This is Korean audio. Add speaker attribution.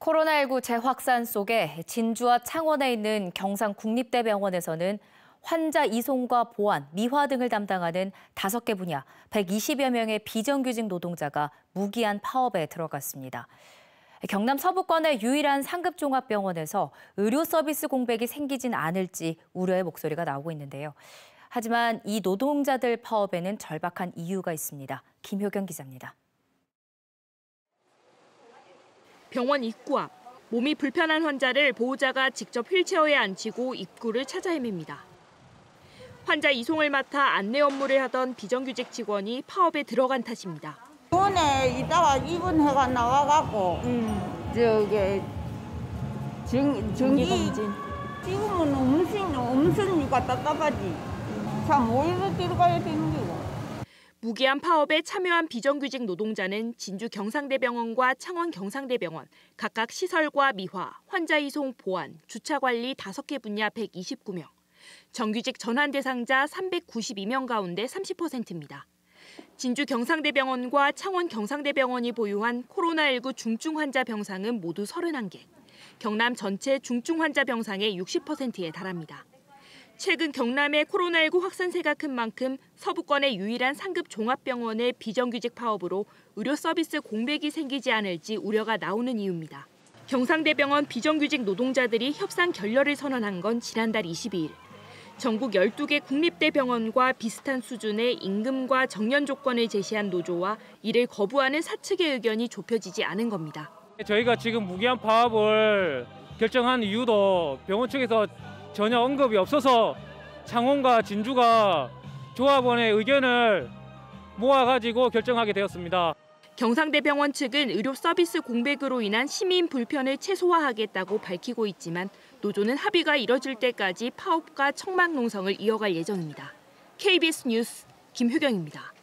Speaker 1: 코로나19 재확산 속에 진주와 창원에 있는 경상국립대병원에서는 환자 이송과 보안, 미화 등을 담당하는 5개 분야 120여 명의 비정규직 노동자가 무기한 파업에 들어갔습니다. 경남 서부권의 유일한 상급종합병원에서 의료 서비스 공백이 생기진 않을지 우려의 목소리가 나오고 있는데요. 하지만 이 노동자들 파업에는 절박한 이유가 있습니다. 김효경 기자입니다.
Speaker 2: 병원 입구 앞, 몸이 불편한 환자를 보호자가 직접 휠체어에 앉히고 입구를 찾아 헤맵니다. 환자 이송을 맡아 안내 업무를 하던 비정규직 직원이 파업에 들어간 탓입니다.
Speaker 3: 병원에 이따가 입원해가 나와갖고 전기 찍으면 음성이가 답답하지. 참 오히려 들어가야 되는 거고.
Speaker 2: 무기한 파업에 참여한 비정규직 노동자는 진주 경상대병원과 창원 경상대병원, 각각 시설과 미화, 환자 이송 보안, 주차 관리 5개 분야 129명, 정규직 전환 대상자 392명 가운데 30%입니다. 진주 경상대병원과 창원 경상대병원이 보유한 코로나19 중증 환자 병상은 모두 31개, 경남 전체 중증 환자 병상의 60%에 달합니다. 최근 경남의 코로나19 확산세가 큰 만큼 서부권의 유일한 상급 종합병원의 비정규직 파업으로 의료 서비스 공백이 생기지 않을지 우려가 나오는 이유입니다. 경상대병원 비정규직 노동자들이 협상 결렬을 선언한 건 지난달 22일. 전국 12개 국립대병원과 비슷한 수준의 임금과 정년 조건을 제시한 노조와 이를 거부하는 사측의 의견이 좁혀지지 않은 겁니다.
Speaker 4: 저희가 지금 무기한 파업을 결정한 이유도 병원 측에서 전혀 언급이 없어서 창원과 진주가 조합원의 의견을 모아가지고 결정하게 되었습니다.
Speaker 2: 경상대병원 측은 의료 서비스 공백으로 인한 시민 불편을 최소화하겠다고 밝히고 있지만 노조는 합의가 이뤄질 때까지 파업과 청막 농성을 이어갈 예정입니다. KBS 뉴스 김효경입니다.